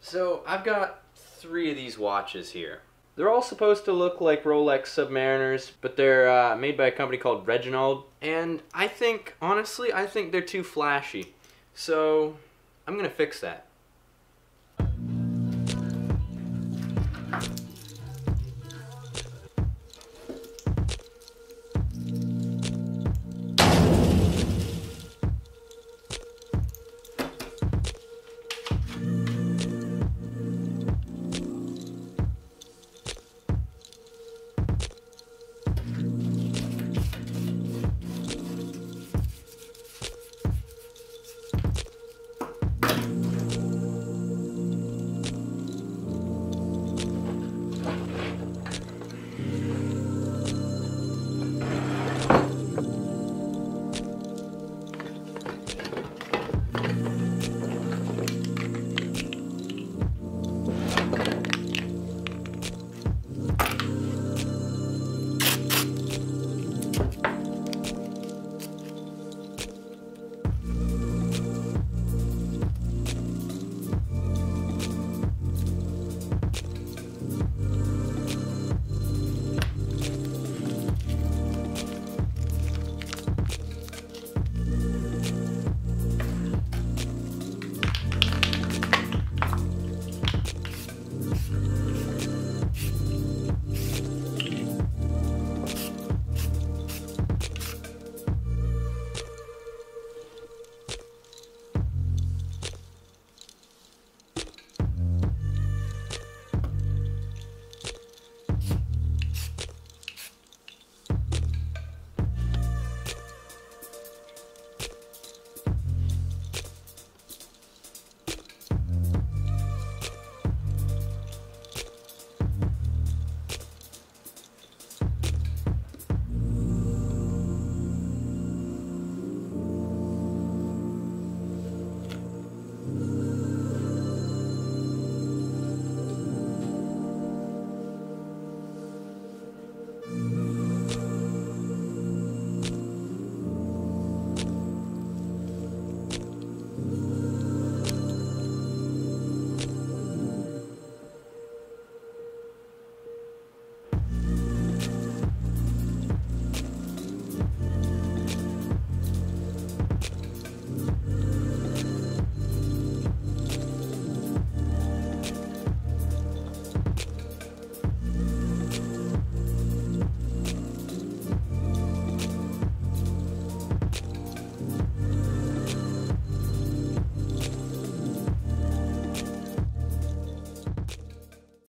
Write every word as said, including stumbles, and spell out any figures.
So I've got three of these watches here. They're all supposed to look like Rolex Submariners, but they're uh, made by a company called Reginald. And I think, honestly, I think they're too flashy. So I'm gonna fix that.